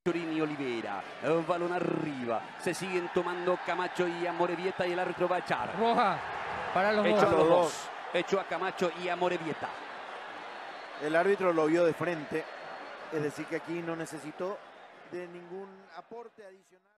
Chorini Oliveira. Balón arriba. Se siguen tomando Camacho y Amorebieta y el árbitro va a echar. Roja para los Hecho a dos. los dos. Hecho a Camacho y Amorebieta. El árbitro lo vio de frente, es decir que aquí no necesitó de ningún aporte adicional.